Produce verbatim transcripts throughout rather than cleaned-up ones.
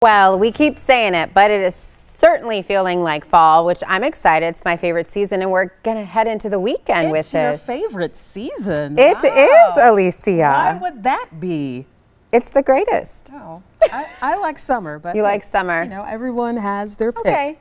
Well, we keep saying it, but it is certainly feeling like fall, which I'm excited. It's my favorite season, and we're going to head into the weekend it's with this. It's your favorite season? It wow. is, Elissia. Why would that be? It's the greatest. Oh, I, I like summer, but you like summer. You know, everyone has their pick. Okay.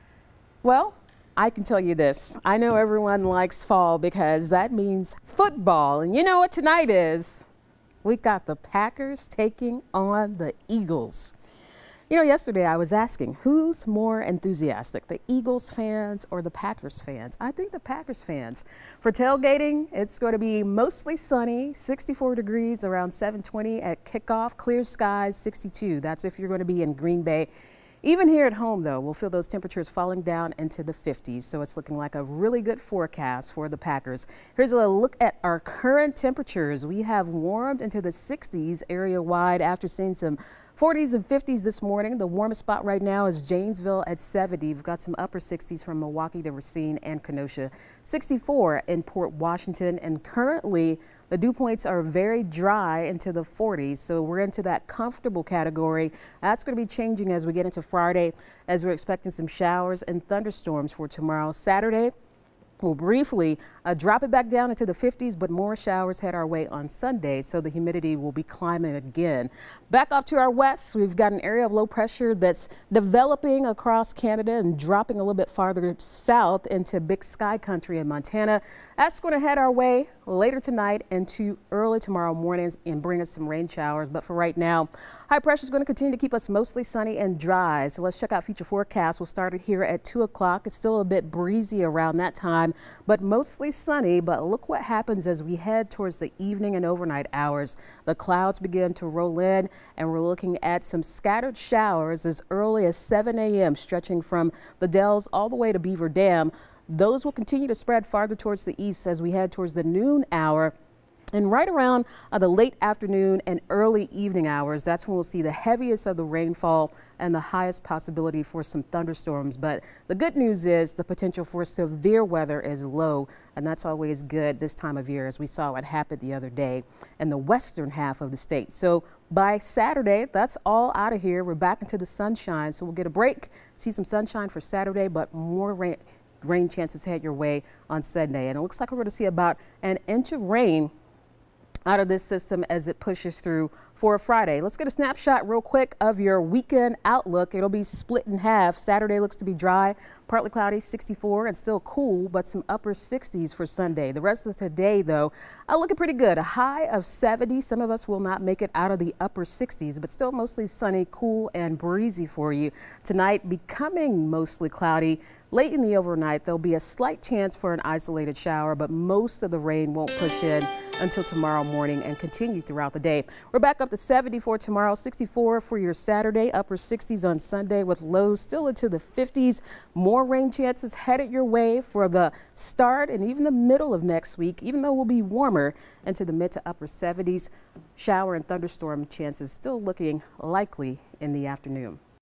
Well, I can tell you this. I know everyone likes fall because that means football. And you know what tonight is? We got the Packers taking on the Eagles. You know, yesterday I was asking, who's more enthusiastic, the Eagles fans or the Packers fans? I think the Packers fans. For tailgating, it's going to be mostly sunny, sixty-four degrees, around seven twenty at kickoff, clear skies, sixty-two. That's if you're going to be in Green Bay. Even here at home, though, we'll feel those temperatures falling down into the fifties, so it's looking like a really good forecast for the Packers. Here's a look at our current temperatures. We have warmed into the sixties area-wide after seeing some forties and fifties this morning. The warmest spot right now is Janesville at seventy. We've got some upper sixties from Milwaukee to Racine and Kenosha. sixty-four in Port Washington, and currently the dew points are very dry into the forties, so we're into that comfortable category. That's going to be changing as we get into Friday, as we're expecting some showers and thunderstorms for tomorrow. Saturday, we'll briefly uh, drop it back down into the fifties, but more showers head our way on Sunday, so the humidity will be climbing again. Back off to our west, we've got an area of low pressure that's developing across Canada and dropping a little bit farther south into Big Sky country in Montana. That's going to head our way later tonight into early tomorrow mornings and bring us some rain showers. But for right now, high pressure is going to continue to keep us mostly sunny and dry. So let's check out future forecasts. We'll start it here at two o'clock. It's still a bit breezy around that time, but mostly sunny. But look what happens as we head towards the evening and overnight hours. The clouds begin to roll in, and we're looking at some scattered showers as early as seven A M stretching from the Dells all the way to Beaver Dam. Those will continue to spread farther towards the east as we head towards the noon hour. And right around uh, the late afternoon and early evening hours, that's when we'll see the heaviest of the rainfall and the highest possibility for some thunderstorms. But the good news is the potential for severe weather is low, and that's always good this time of year, as we saw what happened the other day in the western half of the state. So by Saturday, that's all out of here. We're back into the sunshine, so we'll get a break, see some sunshine for Saturday, but more rain. Rain chances head your way on Sunday. And it looks like we're going to see about an inch of rain out of this system as it pushes through for Friday. Let's get a snapshot real quick of your weekend outlook. It'll be split in half. Saturday looks to be dry, partly cloudy, sixty-four, and still cool, but some upper sixties for Sunday. The rest of today, though, uh, looking pretty good. A high of seventy. Some of us will not make it out of the upper sixties, but still mostly sunny, cool, and breezy for you. Tonight, becoming mostly cloudy. Late in the overnight, there'll be a slight chance for an isolated shower, but most of the rain won't push in until tomorrow morning and continue throughout the day. We're back up to seventy for tomorrow, sixty-four for your Saturday, upper sixties on Sunday with lows still into the fifties. More rain chances headed your way for the start and even the middle of next week, even though we'll be warmer into the mid to upper seventies. Shower and thunderstorm chances still looking likely in the afternoon.